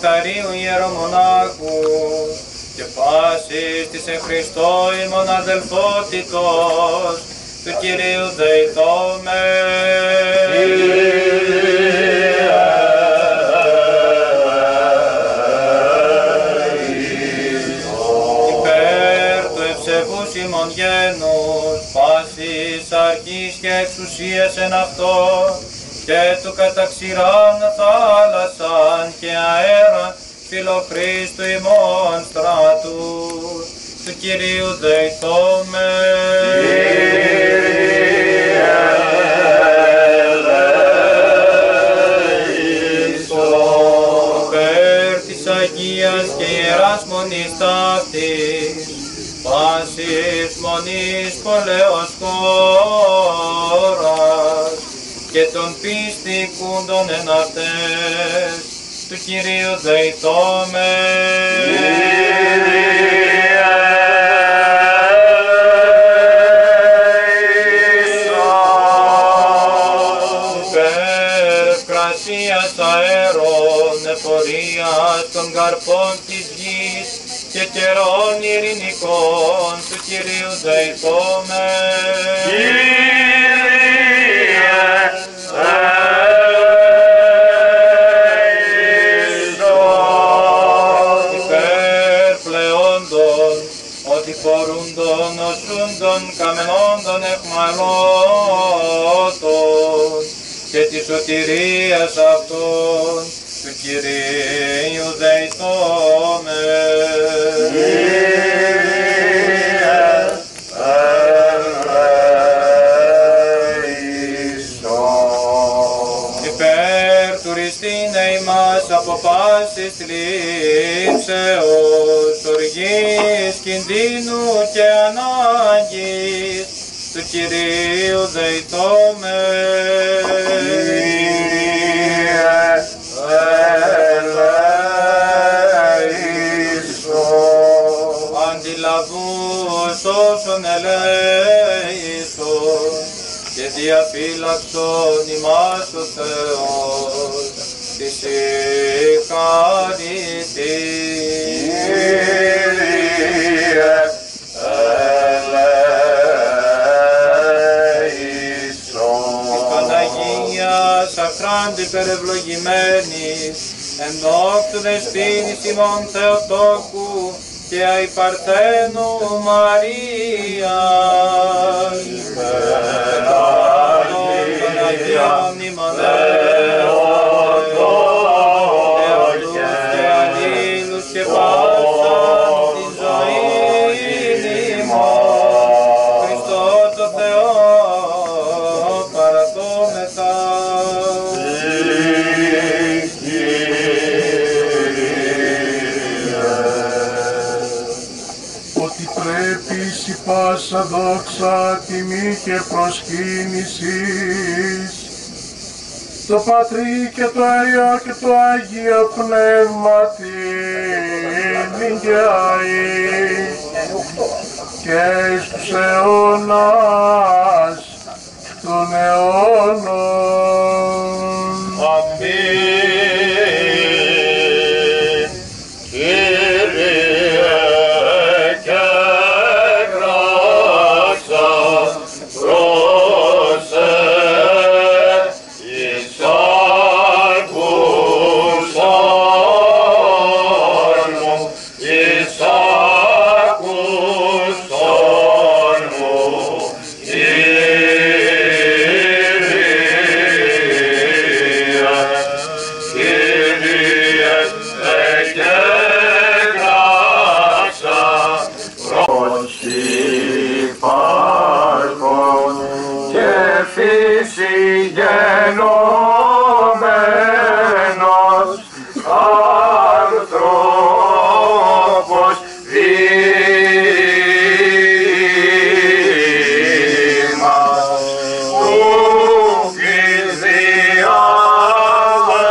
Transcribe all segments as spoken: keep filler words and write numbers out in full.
νεκταρίου ιερομονάχου και πάσης της εν Χριστώ ημών αδελφότητος του Κυρίου δεηθώμε. Υπέρ του ευσεβούς ημών γένους, πάσης αρχής και εξουσίας εν αυτό, και του καταξηράν θάλασσαν και αέρα φιλοχρίστου ημών στράτους, του Κυρίου δεηθώμε. Υπέρ της Αγίας και Ιεράς Μονής ταύτης, πάσης μονής πολέως χώρας, και των πιστικούντων εν αυτές, του Κυρίου δεηθώμε. Υπέρ ευκρασίας αέρων, εφορίας των καρπών της γης και καιρών ειρηνικών, του Κυρίου δεηθώμε. Φορούντων, οσούντων, καμενόντων, εχμαλώτων και της σωτηρίας αυτών, του Κυρίου δεηθώμε. Υπέρ του ρηστίνε ημάς από πάσης θλίψεως, οργής, κινδύνου και ανάγκης, του Κυρίου δεηθώμε. Αντιλαβούς όσων ελέησον και διαφύλαξον ημάς ο Θεός της ικανητής. Σαχράντη περευλογημένης, εν δόξου δεσπίνης ημών Θεοτόκου και αϊπαρθένου Μαρίας. Υπεράγει των Αγίων ημών Θεοτόκου και αλλήλους και πάσαν την ζωήν ημών, Χριστό το Θεό παραδόμεθα. Πάσα δόξα, τιμή και προσκύνησης το Πατρί και το Υιό και το Άγιο Πνεύματι νικαιαεί και εις τους αιώνας των αιώνων. Αμήν. Γενόμενος άνθρωπος βήμας του φιδιάλα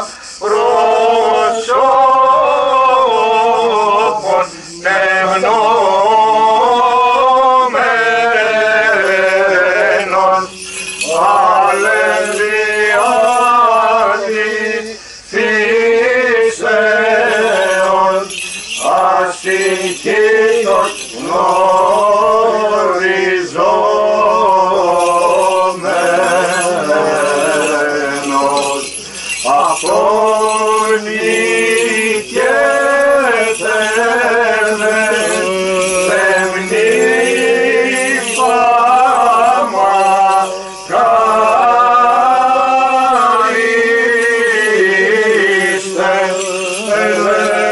προσώπων νευνόμενος. Alleluia. σώμενος αυτόν νικέτενε θεμνής αμακαρίστε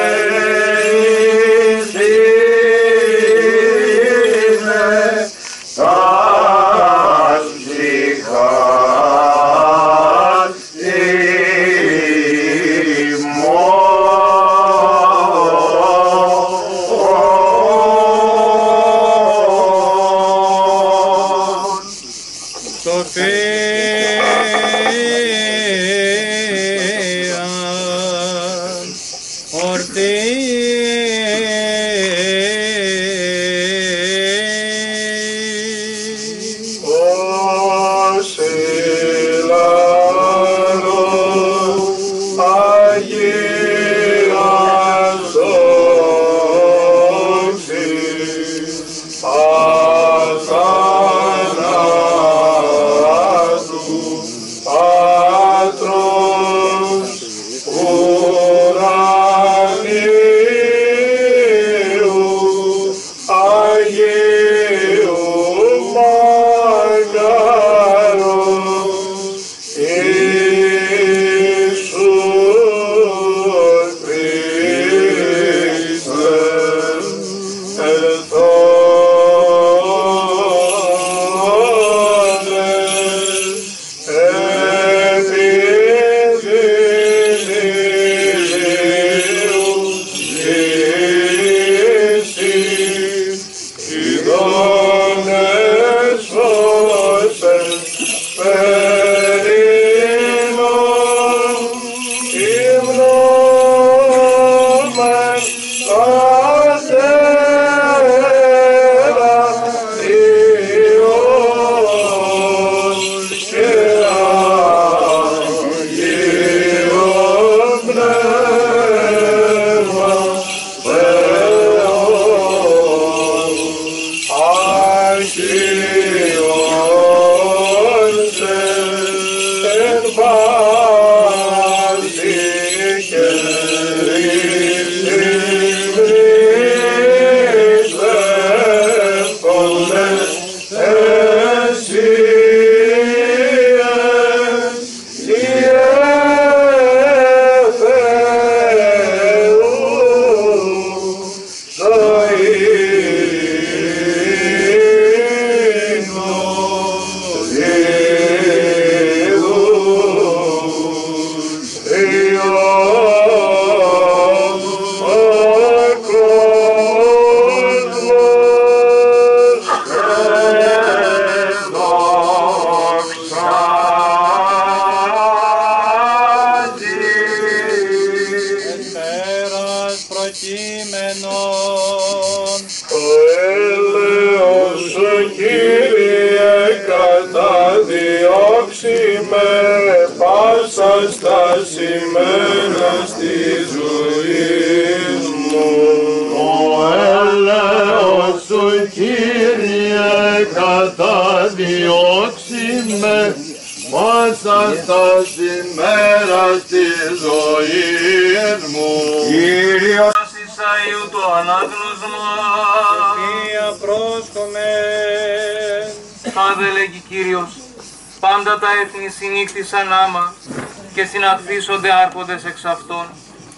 Πάντα τα έθνη συνήχθησαν άμα και συναθρίσονται άρχοντες εξ αυτών.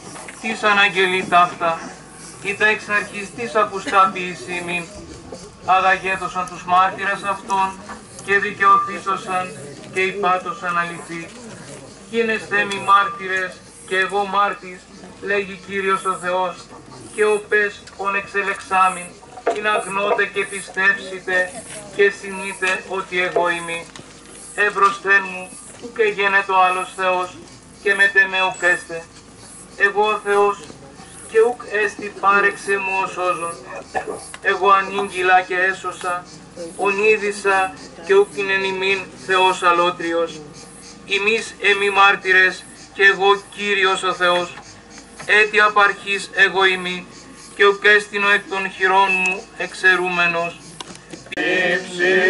Τις αναγγελεί ταύτα, ή τα εξ αρχής της ακουστά ποιησή μην. Αγαγέτωσαν τους μάρτυρες αυτών και δικαιωθήσωσαν και υπάτωσαν αληθή. Γίνεστε μη μάρτυρες και εγώ μάρτης, λέγει Κύριος ο Θεός, και ο πες ον εξελεξάμην, την αγνώτε και πιστεύσετε και συνείτε ότι εγώ είμαι. Εμπροσθέν μου, ουκ εγένετο άλλος Θεός, και μετ' εμέ ουκ έστε. Εγώ ο Θεός, και ουκ έστι πάρεξε μου ο σώζον. Εγώ ανήγγυλα και έσωσα, ονείδησα και ουκ είναι ημίν Θεός αλότριος. Ημείς εμεί μάρτυρες, και εγώ Κύριος ο Θεός. Έτι απαρχής εγώ ημί, και ουκ έστεινο εκ των χειρών μου εξαιρούμενος. Υψηλή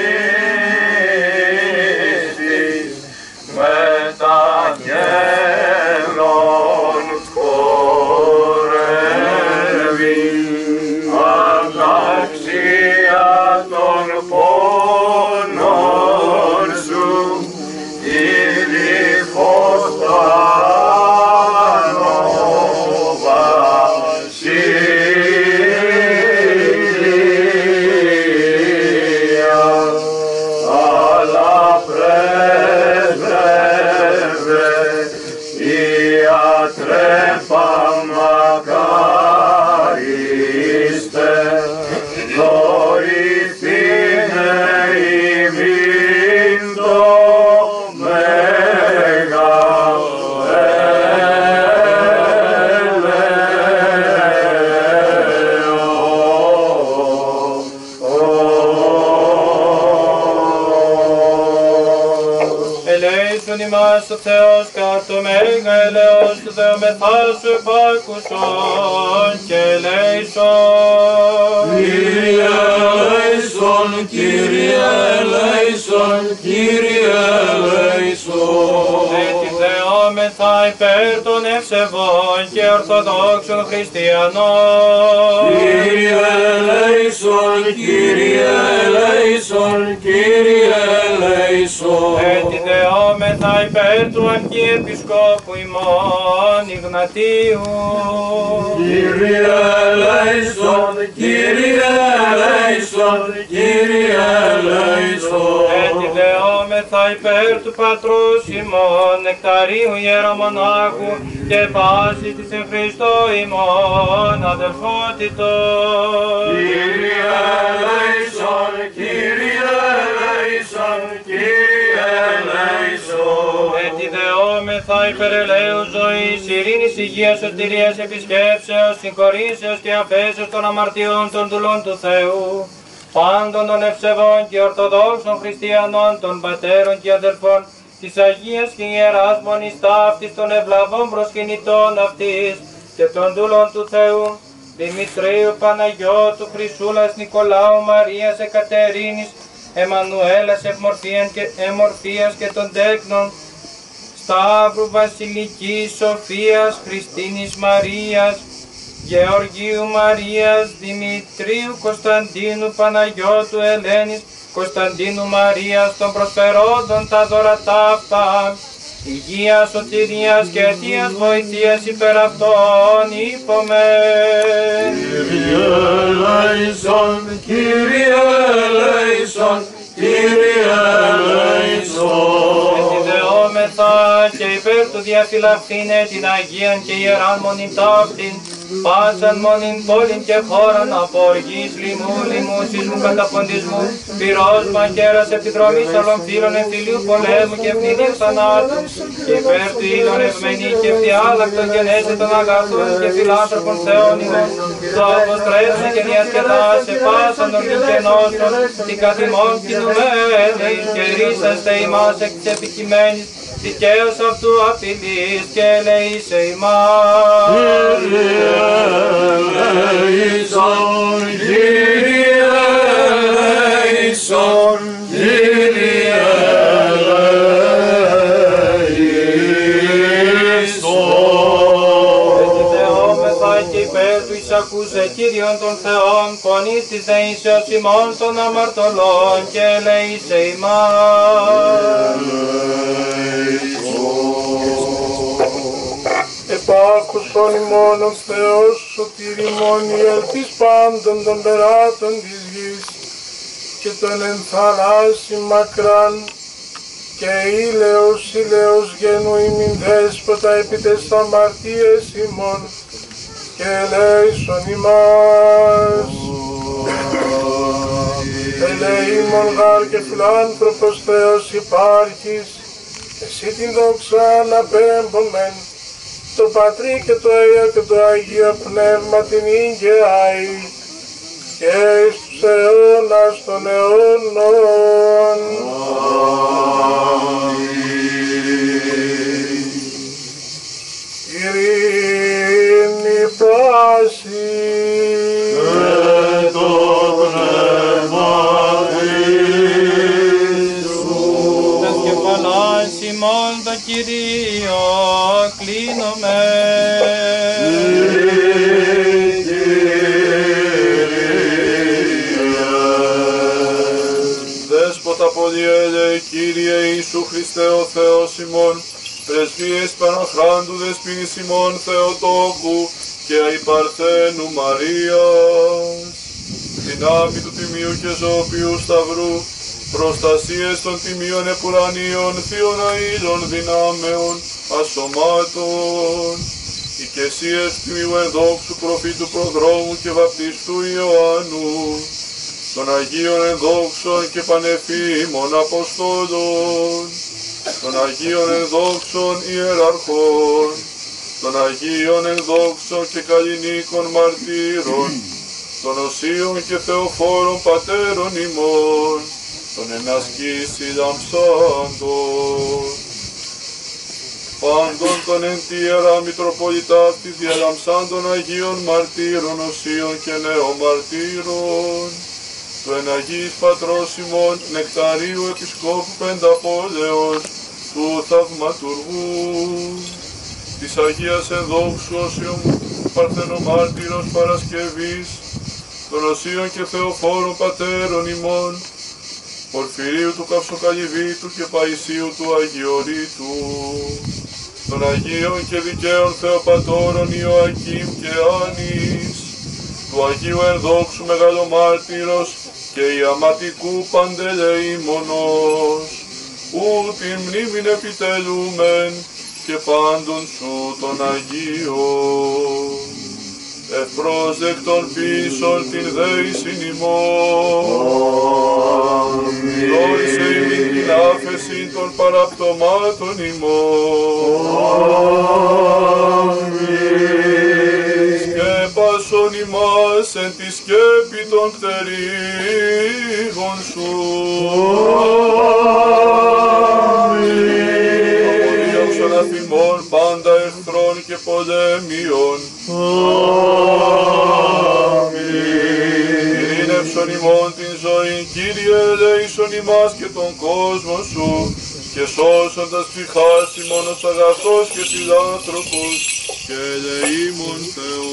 ελέησον ημάς ο Θεός κατ' το μέγα ελέος του Θεομεθά σου επάκουσον και ελέησον. Κύριε ελέησον, Κύριε ελέησον, Κύριε ελέησον. Έτσι θεόμεθα υπέρ των ευσεβών και ορθοδόξων χριστιανών. Κύριε ελέησον, Κύριε ελέησον, Κύριε ελέησον. Έτσι θεόμεθα υπέρ του Αρχιεπισκόπου ημών Ιγνατίου. Κύριε ελέησον, Κύριε ελέησον, Κύριε ελέησον. Έτσι δεόμεθα υπέρ του Πατρός ημών Νεκταρίου Ιερομονάχου και πάσης της εν Χριστώ ημών αδελφότητος. Κύριε ελέησον, Κύριε ελέησον, Κύριε ελέησον. Έτσι δεόμεθα υπέρ ελέους ζωής, ειρήνης, υγείας, σωτηρίας, επισκέψεως, συγχωρήσεως και αφέσεως των αμαρτιών των δουλών του Θεού, πάντων των ευσεβών και ορθοδόξων χριστιανών, των πατέρων και αδελφών, της Αγίας και Ιεράς Μονής ταύτης των ευλαβών προσκυνητών αυτής και των δούλων του Θεού, Δημητρίου, Παναγιώτου, Χρυσούλας, Νικολάου, Μαρίας, Εκατερίνης, Εμμανουέλας, Ευμορφίας και, Εμμορφίας και των τέκνων, Σταύρου, Βασιλικής, Σοφίας, Χριστίνης Μαρίας, Γεωργίου Μαρίας, Δημητρίου, Κωνσταντίνου, Παναγιώτου, Ελένης, Κωνσταντίνου Μαρίας, των προσφερόντων τα δωρατά αυτά, υγείας, σωτηρίας και αιτίας βοηθείας υπέρ αυτών είπομεν. Κύριε ελέησον, Κύριε ελέησον, Κύριε ελέησον. Έτσι δεόμεθα και υπέρ του διαφυλαχθήνε την Αγίαν και Ιεράν Μονήν ταύτην, πάσαν μονήν πόλην και χώραν από οργής, λοιμού, λοιμού, σεισμού, καταποντισμού, πυρός, μαχαίρας, επιδρομής, άλλων φύλων, εμφυλίου, πολέμου και ευνηδίου θανάτου, και υπέρ του ήλιον ευμενή και ευθυάλλακτον γενέστε των αγαθών και φιλάνθρωπων Θεών ημών, το αποστρέψε και διασκεδάσε πάσαν των κενώσεων, την καθημών κινουμένης και ρίσαστε ημάς εκ της επικειμένης, δικαίως αυτού απειλής και ελεήσε ημάς. Κύριε ελέησον, Κύριε ελέησον, Κύριε ελέησον. Έτσι θεόμεθα και υπέρ του εισακούσε Κύριον των Θεών, φωνής της δεήσεως ημών των αμαρτωλών και ελεήσε ημάς. Επάκουσον ημών ο Θεός σωτήρ ημών η ελπίς πάντων των περάτων της γης και των ενθαλάσσι μακράν και ήλαιος ήλαιος γένου ημιν δέσποτα επί τες αμαρτίες ημών και ελέησον ημάς. Ελεήμων γάρ και φιλάνθρωπος Θεός υπάρχεις, εσύ την δόξα αναπέμπομεν, το Πατρί και το Υιό και το Αγίο Πνεύμα την ήγαιαη και εις τους αιώνας των αιώνων. Ειρήνη πάση Και το πνεύμα Τας κεφαλάς ημών το Κυρίο κλείνομαι. Δέσποτα πολυέλε, Κύριε Ιησού Χριστέ ο Θεός ημών, πρεσβείες Παναχράντου Δεσποίνης ημών Θεοτόκου και αϊπαρθένου Μαρίας, δυνάμει του Τιμίου και Ζωοποιού Σταυρού, προστασίες των Τιμίων Επουρανίων, Θείων αήλων δυνάμεων, ασωμάτων, οικεσίες του Τιμίου ενδόξου προφήτου προδρόμου και βαπτιστού Ιωάννου, των Αγίων ενδόξων και πανεφήμων Αποστόλων, των Αγίων ενδόξων Ιεραρχών, των Αγίων ενδόξων και καλλινίκων μαρτύρων, των Οσίων και Θεοφόρων Πατέρων ημών, των ενασκήσει λαμψάντων, πάντων των εν τη Ιερά Μητροπολιτά της διαλαμψάν των Αγίων Μαρτύρων, οσίων και νεομαρτύρων, του εν Αγίης Πατρός ημών Νεκταρίου Επισκόπου Πενταπόλεως, του Θαυματουργού, της Αγίας Ενδόξου Οσίων Παρθενομάρτυρος Παρασκευής, των Οσίων και Θεοφόρων Πατέρων ημών, Πορφυρίου του Καυσοκαλυβίτου και Παϊσίου του Αγιορείτου, των Αγίων και Δικαίων Θεοπατώρων Ιωακήμ και Άνης, του Αγίου Ενδόξου Μεγαλομάρτυρος και Ιαματικού Παντελεήμονος, ου την μνήμην επιτελούμεν και πάντων σου των Αγίων. Ευπρόσδεκτον πίσων την δέησιν ημών, δόησε ημίν την άφεσιν των παραπτωμάτων ημών, σκέπασον ημάς εν τη σκέπη των πτερίγων σου, αποδίωξον αφημών πάντα εχθρών και πολέμιων, ειρήνευσον ημών την ζωή, Κύριε ελέησον ημάς και τον κόσμο σου, και σώσοντας ψυχάς ημών ως αγαθός και φιλάνθρωπος, και ελεήμων Θεού.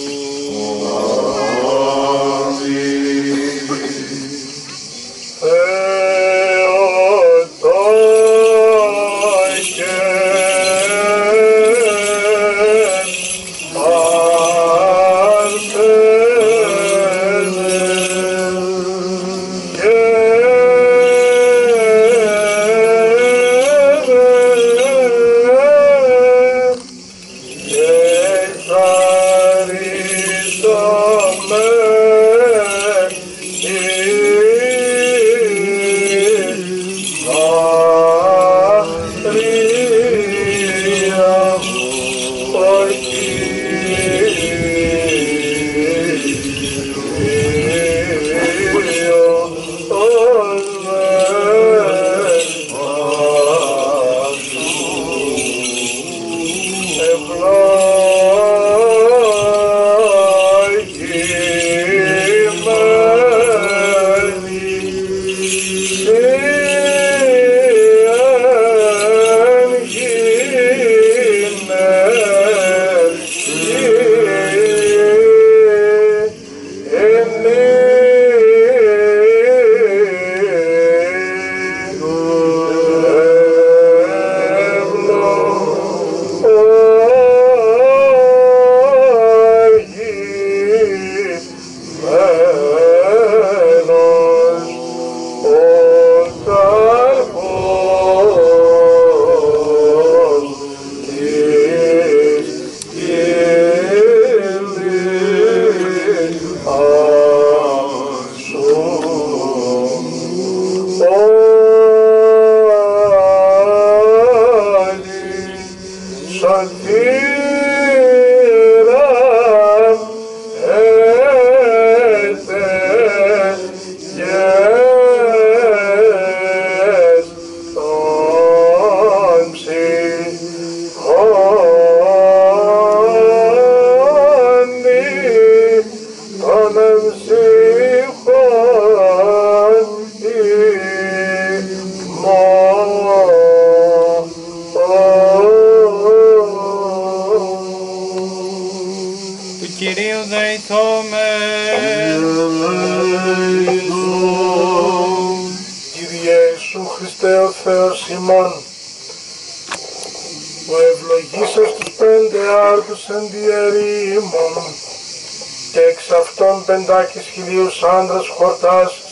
Πεντάκις χιλίους άντρας χορτάσεις,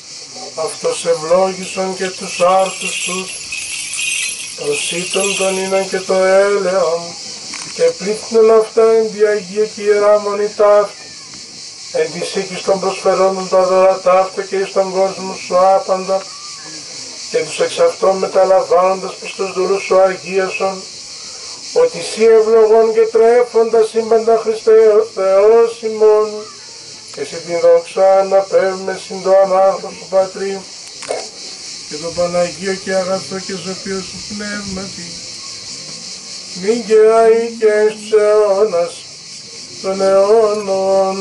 αυτός ευλόγησον και τους άρτους τους, προσήτων τον ίνον και το έλεον, και πλήθυνον αυτά εν τη Αγία και Ιερά Μονή ταύτη, εν της οίκης των προσφερόντων τα δώρα ταύτα και εις τον κόσμο σου άπαντα, και τους εξ αυτών μεταλαμβάνοντας προς τους δούλους σου αγίασον, ότι σύ ευλογών και τρέφοντας σύμπαντα Χριστέ ο Θεός ημών, και σε την δόξα αναπέμπουμε συν το ανάρχο σου Πατρί και το Παναγίο και αγαθό και σοφείο σου Πνεύματι μην καιράει και εις τους αιώνας των αιώνων.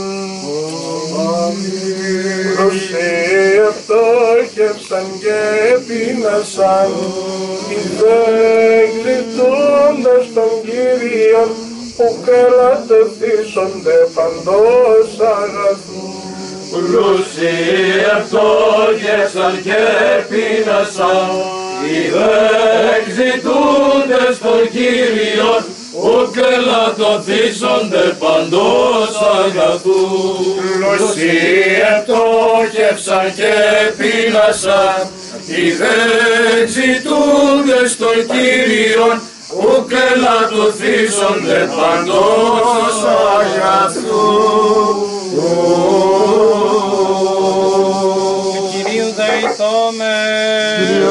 Πλούσιοι ευτόχευσαν και πείνασαν, οι δε γλιτώντας των Κύριων, ουκ ελαττωθήσονται παντός αγαθού. Πλούσιοι ευτόχευσαν και πείνασαν, οι δε ζητούντες των Κύριων, ουκ ελαττωθήσονται παντός αγαθού. Πλούσιοι ευτόχευσαν και πείνασαν, οι δε ζητούντες των Κύριων, ουκ ελαττωθήσονται παντός αγαθού. Κυρίου δεηθόμεν.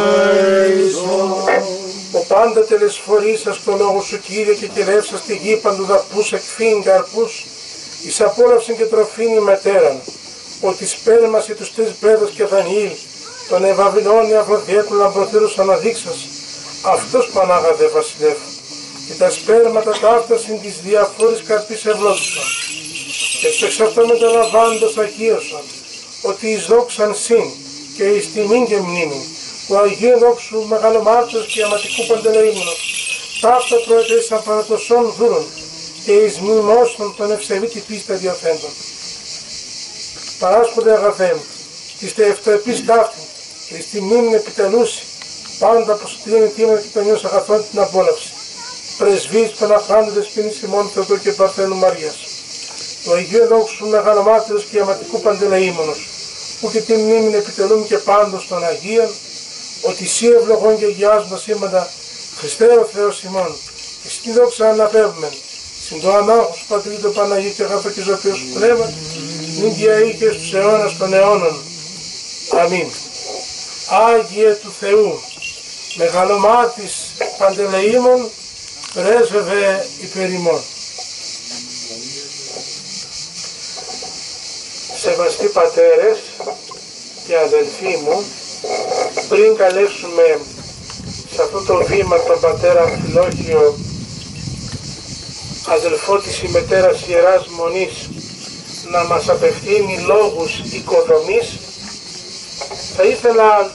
Ο πάντα τελεσφορήσας το λόγο σου, Κύριε, και κερεύσας τη γη παντού δαπούς εκφύν καρπούς, εις απόλαυσιν και τροφήν ημετέραν, ότι σπέρμασε τους τρεις μπέδες και Δανιήλ, τον Ευαβυλώνη Αφροδιέτου λαμπροθύρους αναδείξας, αυτός Πανάγαθε βασιλεύ, και τα σπέρματα ταύτα συν της διαφόρης καρπής ευλόγησαν, και στο εξ αυτό μεταλαμβάνοντας αγίωσαν, ότι εις δόξαν συν και εις τιμήν και μνήμην, του Αγίου Δόξου Μεγαλομάρτυρος και Αματικού Παντελεήμονος, ταύτα προετέησαν παρατοσών δούρων και εις μνημόσων των ευσεβή τη πίστα διαθέντων. Παράσχονται αγαθέ μου, της τε ευτοεπής ταύτη και εις τιμήν επιτελούση, πάντα προς την αιτήματα και των νιός αγαθών την απόλαυση. Πρεσβείς Παναχράντες ποινής ημών Θεοτό και Παρθένου Μαρίας. Του Αγίου Δόξου Μεγαλομάρτυρος και Αματικού Παντελεήμονος, που και την μνήμην επιτελούμε και πάντως των Αγίων, ότι εσύ ευλογών και αγιάζουν τα σήμαντα Χριστέ ο Θεός ημών, και στη δόξα αναπέμπμεν, συν το ανάγους του Πατρί το Παναγίου και αγαθό και ζωοποιός σου πνεύμα, μην διαεί και στους αιώνας των αιώνων. Αμήν. Άγιε του Θεού, Μεγαλομάρτης Παντελεήμων, πρέσβευε υπέρ ημών. Σεβαστοί πατέρες και αδελφοί μου, πριν καλέσουμε σε αυτό το βήμα τον πατέρα Αμφιλόχιο, αδελφό της ημετέρας Ιεράς Μονής, να μας απευθύνει λόγους οικοδομής, θα ήθελα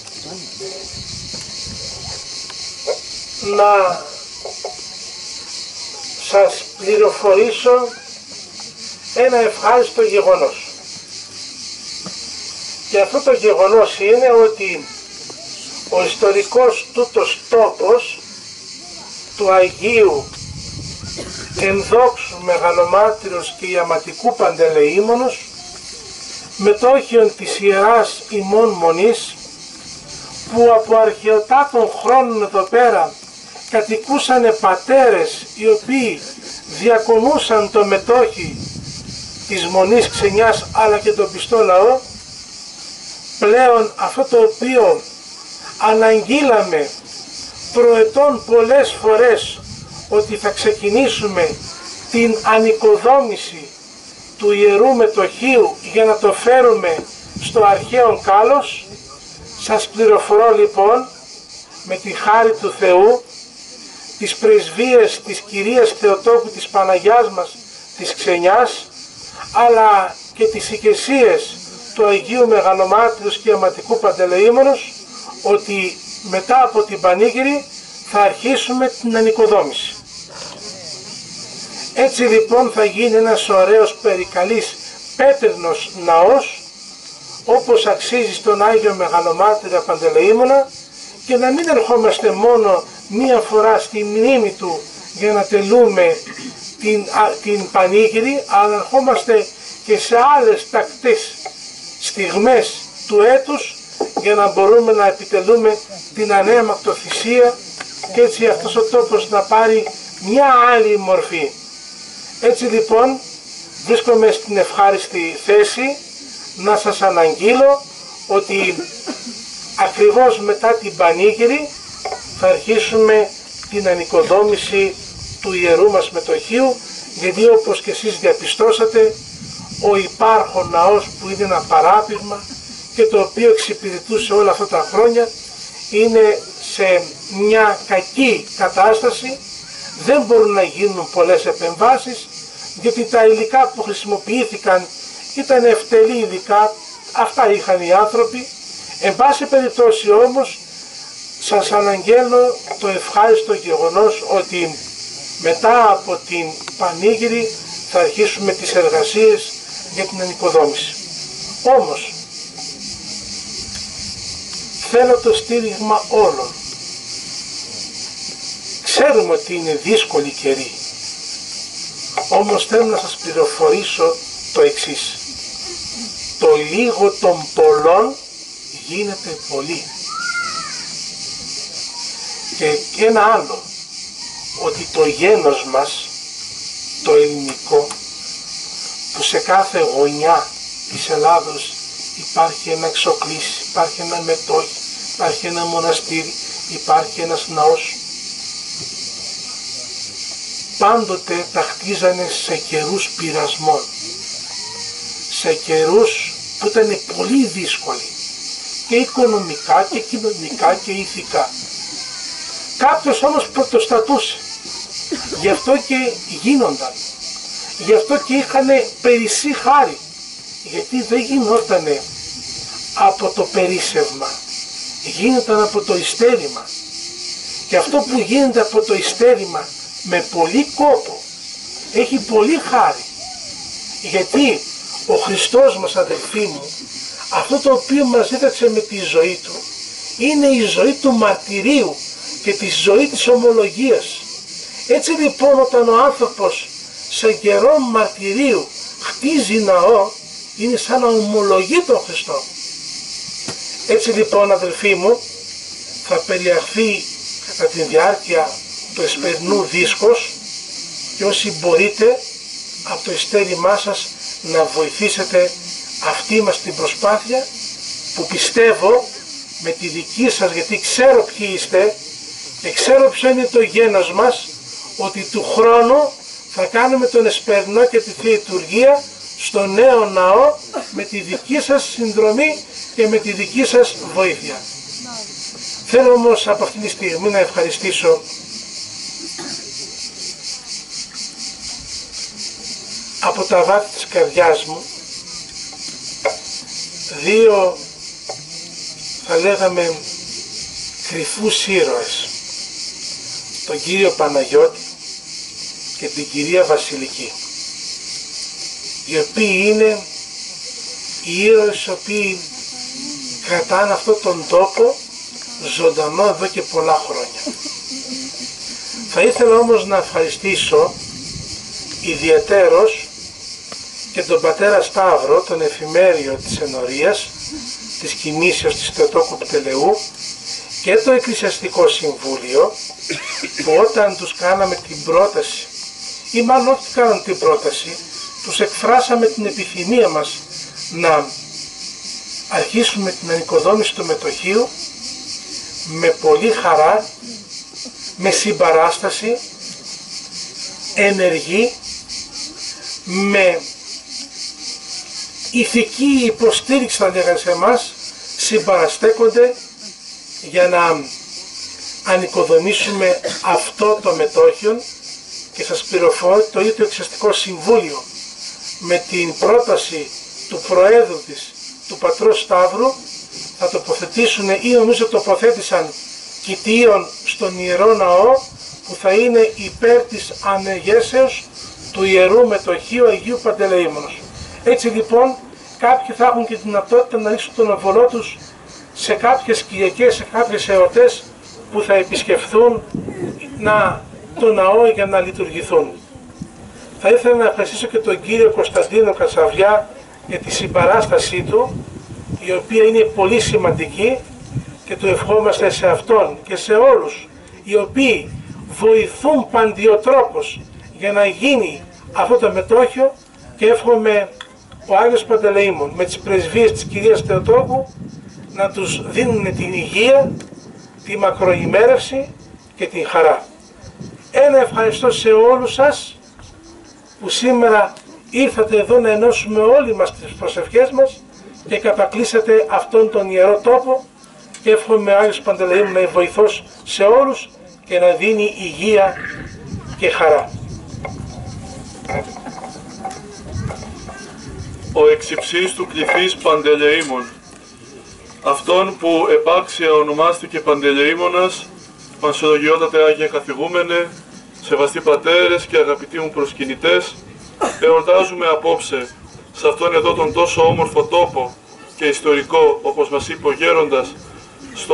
να σας πληροφορήσω ένα ευχάριστο γεγονός. Και αυτό το γεγονός είναι ότι ο ιστορικός τούτος τόπος του Αγίου Ενδόξου Μεγαλομάρτυρος και Ιαματικού Παντελεήμονος, μετόχιον της Ιεράς ημών Μονής, που από αρχαιοτάτων χρόνων εδώ πέρα κατοικούσαν πατέρες οι οποίοι διακονούσαν το μετόχι της Μονής Ξενιάς αλλά και τον πιστό λαό, πλέον αυτό το οποίο αναγγείλαμε προετών πολλές φορές ότι θα ξεκινήσουμε την ανοικοδόμηση του Ιερού Μετοχίου για να το φέρουμε στο αρχαίο κάλος, σας πληροφορώ λοιπόν με τη χάρη του Θεού τις πρεσβείες της Κυρίας Θεοτόκου της Παναγιάς μας της Ξενιάς, αλλά και τις οικεσίες του Αγίου Μεγαλομάρτυρος και Αματικού Παντελεήμονος, ότι μετά από την Πανήγυρη θα αρχίσουμε την ανοικοδόμηση. Έτσι λοιπόν θα γίνει ένας ωραίος περικαλής πέτρινος ναός, όπως αξίζει στον Άγιο Μεγαλομάρτυρα Παντελεήμονα, και να μην ερχόμαστε μόνο μία φορά στη μνήμη του για να τελούμε την, α, την Πανήγυρη, αλλά ερχόμαστε και σε άλλες τακτές στιγμές του έτους για να μπορούμε να επιτελούμε την ανέμακτο θυσία και έτσι αυτός ο τόπος να πάρει μια άλλη μορφή. Έτσι λοιπόν βρίσκομαι στην ευχάριστη θέση να σας αναγγείλω ότι ακριβώς μετά την Πανήγυρη θα αρχίσουμε την ανοικοδόμηση του Ιερού μας Μετοχίου, γιατί όπως και εσείς διαπιστώσατε, ο υπάρχον ναός που είναι ένα παράπηγμα και το οποίο εξυπηρετούσε όλα αυτά τα χρόνια είναι σε μια κακή κατάσταση δεν μπορούν να γίνουν πολλές επεμβάσεις, γιατί τα υλικά που χρησιμοποιήθηκαν ήταν ευτελή υλικά, αυτά είχαν οι άνθρωποι. Εν πάση περιπτώσει όμως, σας αναγγέλνω το ευχάριστο γεγονός ότι μετά από την πανήγυρη θα αρχίσουμε τις εργασίες για την ανοικοδόμηση. Όμως, θέλω το στήριγμα όλων. Ξέρουμε ότι είναι δύσκολη καιρή, όμως θέλω να σας πληροφορήσω το εξής. Το λίγο των πολλών γίνεται πολύ. Και ένα άλλο, ότι το γένος μας, το ελληνικό, που σε κάθε γωνιά της Ελλάδος υπάρχει ένα εξοκλήσι, υπάρχει ένα μετόχι, υπάρχει ένα μοναστήρι, υπάρχει ένας ναός, πάντοτε τα χτίζανε σε καιρούς πειρασμών, σε καιρούς που ήταν πολύ δύσκολοι και οικονομικά και κοινωνικά και ηθικά. Κάποιος όμως πρωτοστατούσε, γι' αυτό και γίνονταν, γι' αυτό και είχαν περισσή χάρη, γιατί δεν γινότανε από το περίσσευμα, γίνονταν από το ιστέρημα. Και αυτό που γίνεται από το ιστέρημα με πολύ κόπο έχει πολύ χάρη, γιατί ο Χριστός μας, αδελφοί μου, αυτό το οποίο μας δίδαξε με τη ζωή Του είναι η ζωή του μαρτυρίου και τη ζωή της ομολογίας. Έτσι λοιπόν, όταν ο άνθρωπος σε καιρό μαρτυρίου χτίζει ναό, είναι σαν να ομολογεί τον Χριστό. Έτσι λοιπόν, αδελφοί μου, θα περιαχθεί κατά τη διάρκεια του εσπερινού δίσκος, και όσοι μπορείτε από το ειστέρημά σας να βοηθήσετε αυτή μας την προσπάθεια, που πιστεύω με τη δική σας, γιατί ξέρω ποιοι είστε και ξέρω ποιο είναι το γένος μας, ότι του χρόνου θα κάνουμε τον εσπερινό και τη Θεία Λειτουργία στο νέο ναό με τη δική σας συνδρομή και με τη δική σας βοήθεια. Θέλω όμως από αυτή τη στιγμή να ευχαριστήσω από τα βάθη της καρδιάς μου δύο, θα λέγαμε, κρυφούς ήρωες, τον κύριο Παναγιώτη και την κυρία Βασιλική, οι οποίοι είναι οι ήρωες οι οποίοι κρατάνε αυτόν τον τόπο ζωντανό εδώ και πολλά χρόνια. Θα ήθελα όμως να ευχαριστήσω ιδιαιτέρως και τον πατέρα Σταύρο, τον εφημέριο της Ενορίας, της Κινήσεως της Θεοτόκου Πτελεού, και το Εκκλησιαστικό Συμβούλιο, που όταν τους κάναμε την πρόταση, ή μάλλον όχι κάναμε την πρόταση, τους εκφράσαμε την επιθυμία μας να αρχίσουμε την ανοικοδόμηση του μετοχείου, με πολύ χαρά, με συμπαράσταση, ενεργή, με ηθική υποστήριξη, θα λέγανε σε εμάς, συμπαραστέκονται για να ανοικοδομήσουμε αυτό το μετόχιο. Και σας πληροφορώ το ίδιο το Εκκλησιαστικό Συμβούλιο, με την πρόταση του Προέδρου της, του Πατρός Σταύρου, θα τοποθετήσουν, ή νομίζω τοποθέτησαν, κοιτίων στον Ιερό Ναό, που θα είναι υπέρ της ανεγέσεως του Ιερού Μετοχείου Αγίου Παντελεήμονος. Έτσι λοιπόν, κάποιοι θα έχουν και τη δυνατότητα να ρίξουν τον οβολό τους σε κάποιες Κυριακές, σε κάποιες εορτές που θα επισκεφθούν να, το ναό για να λειτουργηθούν. Θα ήθελα να ευχαριστήσω και τον κύριο Κωνσταντίνο Κατσαβιά για τη συμπαράστασή του, η οποία είναι πολύ σημαντική, και του ευχόμαστε σε αυτόν και σε όλους οι οποίοι βοηθούν παντιοτρόπως για να γίνει αυτό το μετόχιο, και εύχομαι ο Άγιος Παντελεήμων με τις πρεσβείες της κυρίας Θεοτόκου να τους δίνουν την υγεία, τη μακροημέρευση και την χαρά. Ένα ευχαριστώ σε όλους σας που σήμερα ήρθατε εδώ να ενώσουμε όλοι μας τις προσευχές μας και κατακλείσατε αυτόν τον ιερό τόπο, και εύχομαι ο Άγιος Παντελεήμων να είναι βοηθός σε όλους και να δίνει υγεία και χαρά. Ο εξυψής του κληθής Παντελεήμων, αυτόν που επάξια ονομάστηκε Παντελεήμονας, πανσιολογιότατε Άγια Καθηγούμενε, σεβαστοί πατέρες και αγαπητοί μου προσκυνητές, εορτάζουμε απόψε σε αυτόν εδώ τον τόσο όμορφο τόπο και ιστορικό, όπως μας είπε ο Γέροντας, στο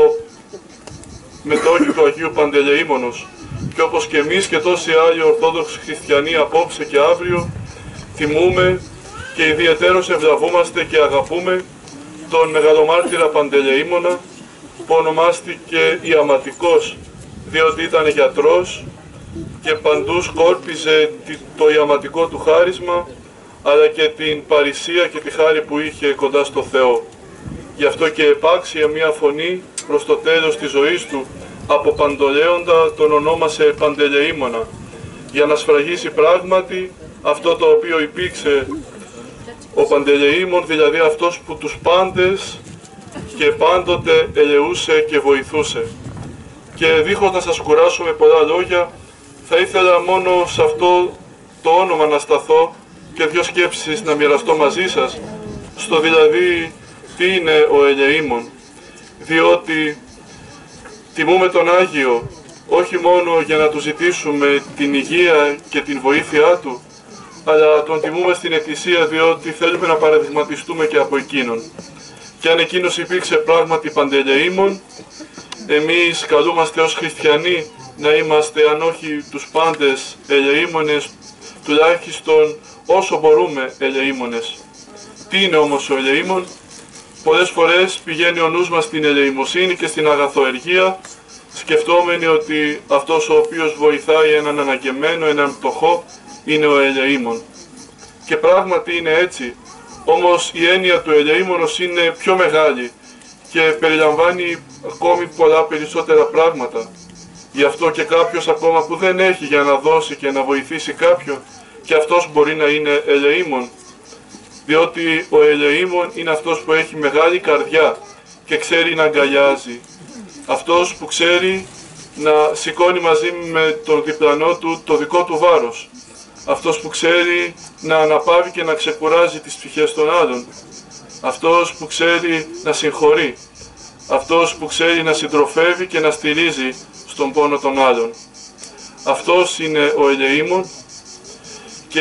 μετόχι του Αγίου Παντελεήμονος, και όπως και εμείς και τόσοι άλλοι Ορθόδοξοι Χριστιανοί απόψε και αύριο τιμούμε και ιδιαιτέρως ευλαβούμαστε και αγαπούμε τον μεγαλομάρτυρα Παντελεήμονα, που ονομάστηκε ιαματικός, διότι ήταν γιατρός και παντού σκόρπιζε το ιαματικό του χάρισμα, αλλά και την παρησία και τη χάρη που είχε κοντά στο Θεό. Γι' αυτό και επάξια μία φωνή προς το τέλος της ζωής του από Παντολέοντα τον ονόμασε Παντελεήμονα, για να σφραγίσει πράγματι αυτό το οποίο υπήρξε ο Παντελεήμων, δηλαδή αυτός που τους πάντες και πάντοτε ελεούσε και βοηθούσε. Και δίχως να σας κουράσω με πολλά λόγια, θα ήθελα μόνο σε αυτό το όνομα να σταθώ και δύο σκέψεις να μοιραστώ μαζί σας, στο δηλαδή τι είναι ο ελεήμων, διότι τιμούμε τον Άγιο όχι μόνο για να του ζητήσουμε την υγεία και την βοήθειά του, αλλά τον τιμούμε στην Εκκλησία διότι θέλουμε να παραδειγματιστούμε και από εκείνον. Και αν εκείνος υπήρξε πράγματι Παντελεήμων, εμείς καλούμαστε ως χριστιανοί να είμαστε, αν όχι τους πάντες ελεήμονες, τουλάχιστον όσο μπορούμε ελεήμονες. Τι είναι όμως ο ελεήμων? Πολλές φορές πηγαίνει ο νους μας στην ελεημοσύνη και στην αγαθοεργία, σκεφτόμενοι ότι αυτός ο οποίος βοηθάει έναν αναγκεμένο, έναν πτωχό, είναι ο ελεήμων. Και πράγματι είναι έτσι, όμως η έννοια του ελεήμονος είναι πιο μεγάλη και περιλαμβάνει ακόμη πολλά περισσότερα πράγματα. Γι' αυτό και κάποιος ακόμα που δεν έχει για να δώσει και να βοηθήσει κάποιον, και αυτός μπορεί να είναι ελεήμων, διότι ο ελεήμων είναι αυτός που έχει μεγάλη καρδιά και ξέρει να αγκαλιάζει. Αυτός που ξέρει να σηκώνει μαζί με τον διπλανό του το δικό του βάρος. Αυτός που ξέρει να αναπαύει και να ξεκουράζει τις ψυχές των άλλων. Αυτός που ξέρει να συγχωρεί. Αυτός που ξέρει να συντροφεύει και να στηρίζει στον πόνο των άλλων. Αυτός είναι ο ελεήμων, και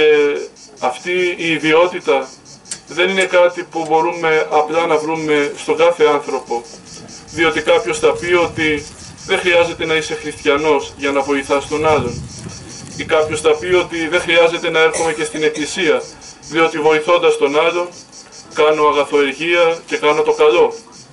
αυτή η ιδιότητα δεν είναι κάτι που μπορούμε απλά να βρούμε στον κάθε άνθρωπο, διότι κάποιος θα πει ότι δεν χρειάζεται να είσαι χριστιανός για να βοηθάς τον άλλον, ή κάποιος θα πει ότι δεν χρειάζεται να έρχομαι και στην εκκλησία, διότι βοηθώντας τον άλλον κάνω αγαθοεργία και κάνω το καλό.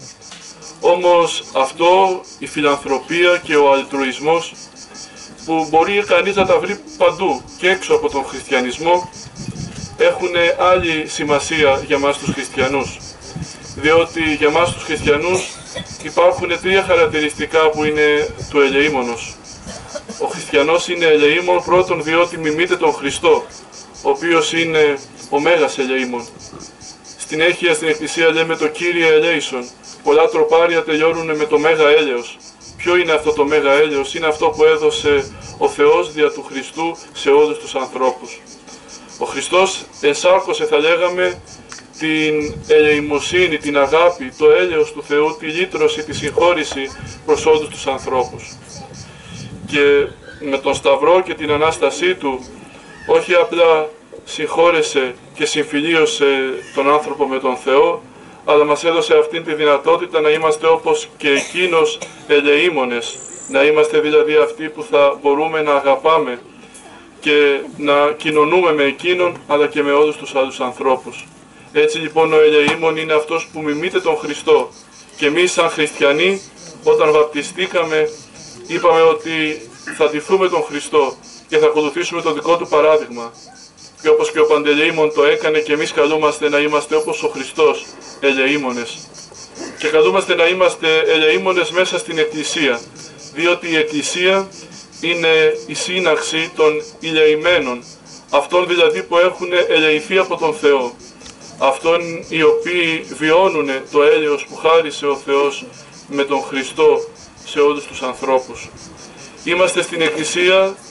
Όμως αυτό, η φιλανθρωπία και ο αλτρουισμός, που μπορεί κανείς να τα βρει παντού και έξω από τον χριστιανισμό, έχουν άλλη σημασία για μας τους χριστιανούς. Διότι για μας τους χριστιανούς υπάρχουν τρία χαρακτηριστικά που είναι του ελεήμονος. Ο χριστιανός είναι ελεήμων πρώτον διότι μιμείται τον Χριστό, ο οποίος είναι ο μέγας ελεήμων. Στην Έχεια στην Εκκλησία λέμε το Κύριε ελέησον. Πολλά τροπάρια τελειώνουν με το μέγα έλεος. Ποιο είναι αυτό το μέγα έλεος? Είναι αυτό που έδωσε ο Θεός δια του Χριστού σε όλους τους ανθρώπους. Ο Χριστός ενσάρκωσε, θα λέγαμε, την ελεημοσύνη, την αγάπη, το έλεος του Θεού, τη λύτρωση, τη συγχώρηση προς όλους τους ανθρώπους. Και με τον Σταυρό και την Ανάστασή Του, όχι απλά συγχώρεσε και συμφιλίωσε τον άνθρωπο με τον Θεό, αλλά μας έδωσε αυτήν τη δυνατότητα να είμαστε όπως και εκείνος ελεήμονες, να είμαστε δηλαδή αυτοί που θα μπορούμε να αγαπάμε και να κοινωνούμε με εκείνον, αλλά και με όλους τους άλλους ανθρώπους. Έτσι λοιπόν ο ελεήμων είναι αυτός που μιμείται τον Χριστό, και εμείς σαν χριστιανοί όταν βαπτιστήκαμε είπαμε ότι θα ντυθούμε τον Χριστό και θα ακολουθήσουμε το δικό του παράδειγμα. Και όπως και ο Παντελεήμων το έκανε, και εμείς καλούμαστε να είμαστε όπως ο Χριστός, ελεήμονες. Και καλούμαστε να είμαστε ελεήμονες μέσα στην Εκκλησία, διότι η Εκκλησία είναι η σύναξη των ηλεημένων, αυτών δηλαδή που έχουν ελεηθεί από τον Θεό, αυτών οι οποίοι βιώνουν το έλεος που χάρισε ο Θεός με τον Χριστό σε όλους τους ανθρώπους. Είμαστε στην Εκκλησία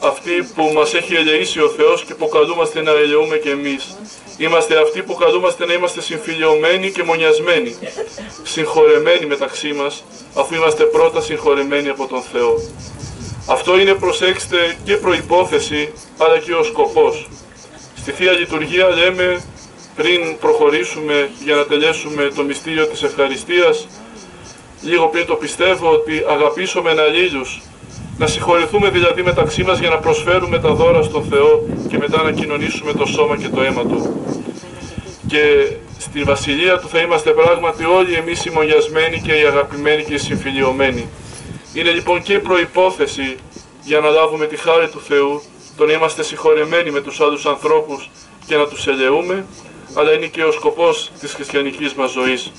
αυτοί που μας έχει ελεήσει ο Θεός και που καλούμαστε να ελεούμε και εμείς. Είμαστε αυτοί που καλούμαστε να είμαστε συμφιλιωμένοι και μονιασμένοι, συγχωρεμένοι μεταξύ μας, αφού είμαστε πρώτα συγχωρεμένοι από τον Θεό. Αυτό είναι, προσέξτε, και προϋπόθεση, αλλά και ο σκοπός. Στη Θεία Λειτουργία λέμε, πριν προχωρήσουμε για να τελέσουμε το μυστήριο της ευχαριστίας, λίγο πριν το πιστεύω, ότι αγαπήσομεν αλλήλους, να συγχωρηθούμε δηλαδή μεταξύ μας για να προσφέρουμε τα δώρα στον Θεό και μετά να κοινωνήσουμε το σώμα και το αίμα Του. Και στη Βασιλεία Του θα είμαστε πράγματι όλοι εμείς οι μονιασμένοι και οι αγαπημένοι και οι συμφιλιωμένοι. Είναι λοιπόν και η προϋπόθεση για να λάβουμε τη χάρη του Θεού, το να είμαστε συγχωρεμένοι με τους άλλους ανθρώπους και να τους ελεούμε, αλλά είναι και ο σκοπός της χριστιανικής μας ζωής.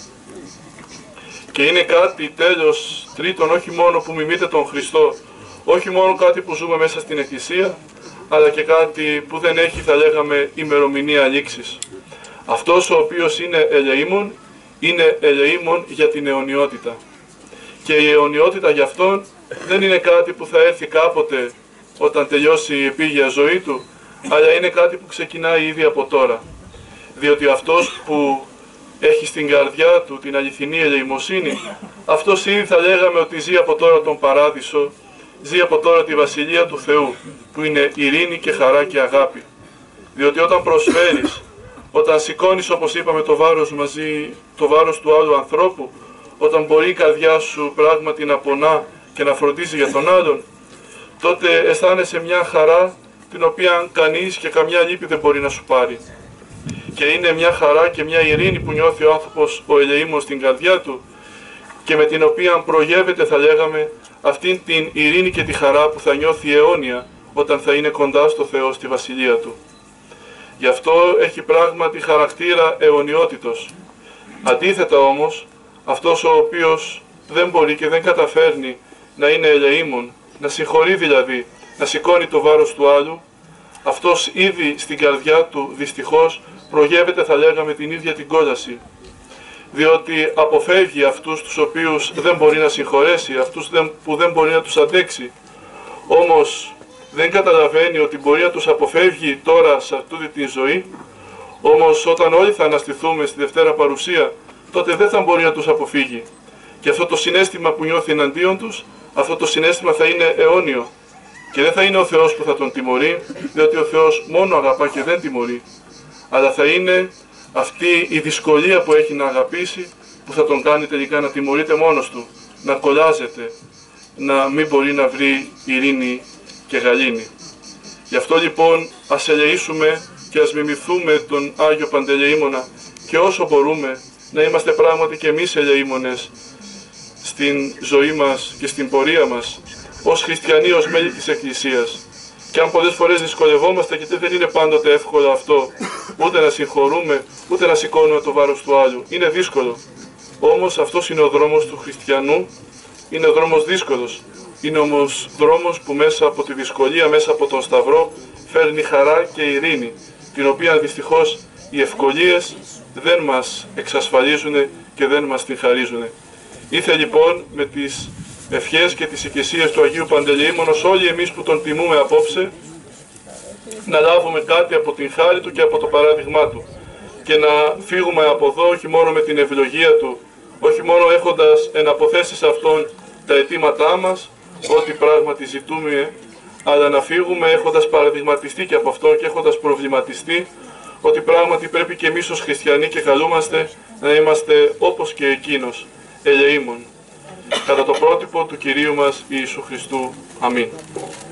Και είναι κάτι, τέλος, τρίτον, όχι μόνο που μιμείται τον Χριστό, όχι μόνο κάτι που ζούμε μέσα στην Εκκλησία, αλλά και κάτι που δεν έχει, θα λέγαμε, ημερομηνία λήξης. Αυτός ο οποίος είναι ελεήμων, είναι ελεήμων για την αιωνιότητα. Και η αιωνιότητα για αυτόν δεν είναι κάτι που θα έρθει κάποτε όταν τελειώσει η επίγεια ζωή του, αλλά είναι κάτι που ξεκινάει ήδη από τώρα. Διότι αυτός που έχει στην καρδιά του την αληθινή ελεημοσύνη, αυτός ήδη θα λέγαμε ότι ζει από τώρα τον Παράδεισο, ζει από τώρα τη Βασιλεία του Θεού, που είναι ειρήνη και χαρά και αγάπη. Διότι όταν προσφέρεις, όταν σηκώνεις, όπως είπαμε, το βάρος μαζί, το βάρος του άλλου ανθρώπου, όταν μπορεί η καρδιά σου πράγματι να πονά και να φροντίζει για τον άλλον, τότε αισθάνεσαι μια χαρά την οποία κανείς και καμιά λύπη δεν μπορεί να σου πάρει. Και είναι μια χαρά και μια ειρήνη που νιώθει ο άνθρωπος ο ελεήμος στην καρδιά του και με την οποία προγεύεται, θα λέγαμε, αυτήν την ειρήνη και τη χαρά που θα νιώθει αιώνια όταν θα είναι κοντά στο Θεό στη Βασιλεία Του. Γι' αυτό έχει πράγματι χαρακτήρα αιωνιότητος. Αντίθετα όμως, αυτός ο οποίος δεν μπορεί και δεν καταφέρνει να είναι ελεήμων, να συγχωρεί δηλαδή, να σηκώνει το βάρος του άλλου, αυτός ήδη στην καρδιά του δυστυχώς προγεύεται, θα λέγαμε, την ίδια την κόλαση. Διότι αποφεύγει αυτούς τους οποίους δεν μπορεί να συγχωρέσει, αυτούς που δεν μπορεί να τους αντέξει. Όμως δεν καταλαβαίνει ότι μπορεί να τους αποφεύγει τώρα σε αυτή τη ζωή, όμως όταν όλοι θα αναστηθούμε στη Δευτέρα Παρουσία, τότε δεν θα μπορεί να τους αποφύγει. Και αυτό το συναίσθημα που νιώθει εναντίον τους, αυτό το συναίσθημα θα είναι αιώνιο. Και δεν θα είναι ο Θεός που θα τον τιμωρεί, διότι ο Θεός μόνο αγαπά και δεν τιμωρεί. Αλλά θα είναι αυτή η δυσκολία που έχει να αγαπήσει, που θα τον κάνει τελικά να τιμωρείται μόνος του, να κολλάζεται, να μην μπορεί να βρει ειρήνη και γαλήνη. Γι' αυτό λοιπόν ας ελεήσουμε και ας μιμηθούμε τον Άγιο Παντελεήμονα και όσο μπορούμε να είμαστε πράγματι και εμείς ελεήμονες στην ζωή μας και στην πορεία μας, ως χριστιανοί, ως μέλη της Εκκλησίας. Και αν πολλές φορές δυσκολευόμαστε, γιατί δεν είναι πάντοτε εύκολο αυτό, ούτε να συγχωρούμε, ούτε να σηκώνουμε το βάρος του άλλου. Είναι δύσκολο. Όμως αυτός είναι ο δρόμος του χριστιανού, είναι ο δρόμος δύσκολος. Είναι όμως δρόμος που μέσα από τη δυσκολία, μέσα από τον Σταυρό, φέρνει χαρά και ειρήνη, την οποία δυστυχώς οι ευκολίες δεν μας εξασφαλίζουν και δεν μας την χαρίζουν. Ήθε λοιπόν με τις ευχές και τις οικεσίες του Αγίου Παντελεήμονος όλοι εμείς που τον τιμούμε απόψε να λάβουμε κάτι από την χάρη του και από το παράδειγμά του και να φύγουμε από εδώ όχι μόνο με την ευλογία του, όχι μόνο έχοντας εναποθέσει σε αυτόν τα αιτήματά μας, ό,τι πράγματι ζητούμε, αλλά να φύγουμε έχοντας παραδειγματιστεί και από αυτόν και έχοντας προβληματιστεί ότι πράγματι πρέπει και εμείς ως χριστιανοί και καλούμαστε να είμαστε όπως και εκείνος, ελεήμων, κατά το πρότυπο του Κυρίου μας Ιησού Χριστού. Αμήν.